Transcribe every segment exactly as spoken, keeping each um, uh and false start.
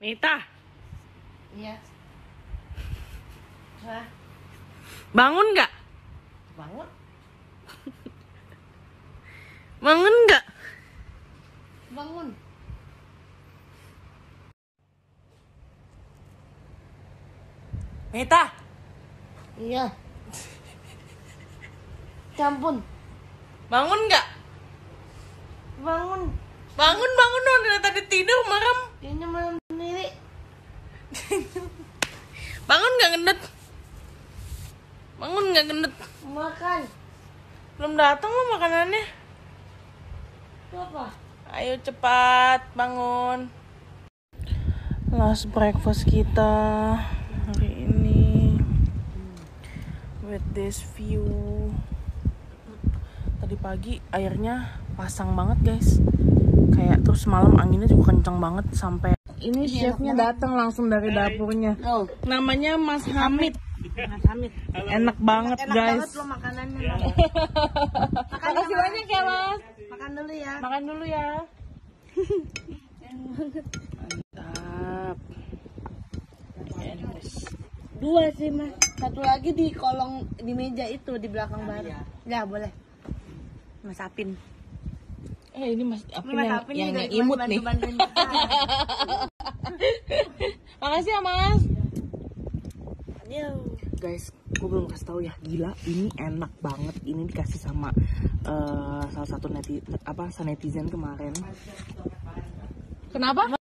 Mita. Iya. Hah? Bangun nggak? Bangun. Bangun nggak? Bangun. Mita. Iya. Campun. Bangun nggak? Bangun. Bangun bangun dong, dari tadi tidur merem. Ini malam sendiri. Bangun nggak gendet? Bangun nggak gendet? Makan. Belum datang lo makanannya. Itu apa? Ayo cepat bangun. Last breakfast kita hari ini with this view. Tadi pagi airnya pasang banget guys. Kayak terus malam anginnya juga kenceng banget sampai ini chefnya datang langsung dari dapurnya. Oh. Namanya Mas Hamid. Mas Hamid. Enak banget Enak guys. banget lo makanannya. Makan Makasih banyak ya Mas. Makan dulu ya. Makan dulu ya. Mantap. Dua sih mas. Satu lagi di kolong di meja itu di belakang bar. Ya boleh. Mas Apin. Eh ini Mas Apin Mas yang, Apin yang, nih yang imut nih. Makasih ya Mas. Yo. Guys, gue belum kasih tahu ya, gila ini enak banget. Ini dikasih sama uh, salah satu neti, apa netizen kemarin. Kenapa?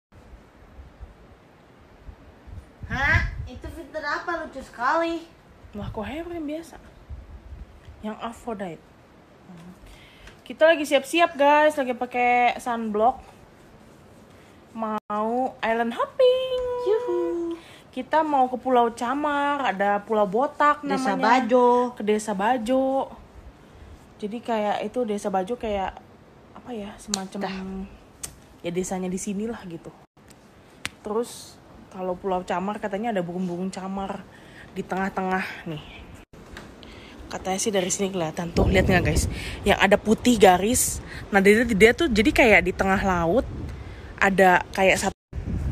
Hah? Itu filter apa lucu sekali? Lah kok yang biasa. Yang Aphrodite. Kita lagi siap-siap guys, lagi pakai sunblock. Mau island hopping. Yuhu. Kita mau ke Pulau Camar, ada Pulau Botak namanya. Desa Bajo. Ke Desa Bajo. Jadi kayak itu Desa Bajo kayak apa ya, semacam Dah. ya desanya di sini lah gitu. Terus kalau Pulau Camar katanya ada burung-burung camar di tengah-tengah nih. Katanya sih dari sini kelihatan tuh, lihat nggak guys? Yang ada putih garis. Nah dia, dia tuh jadi kayak di tengah laut ada kayak satu.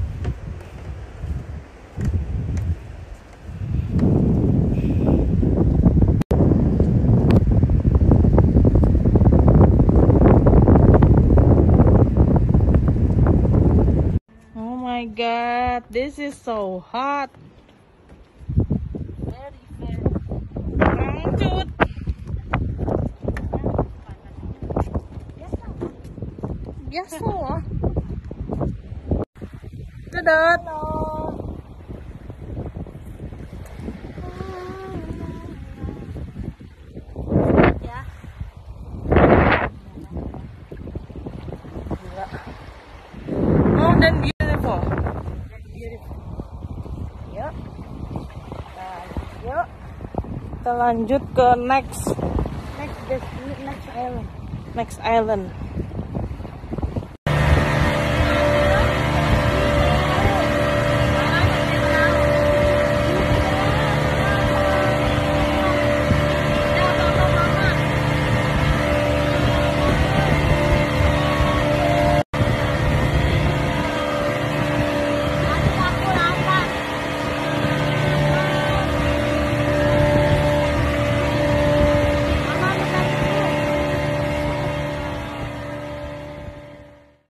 Oh my god, this is so hot. Very very. Lanjut. Biasa lah. Dadah. Ya. Oh, dan beautiful. Yuk. Nah, yuk. Kita lanjut ke next Next destination next island. next island.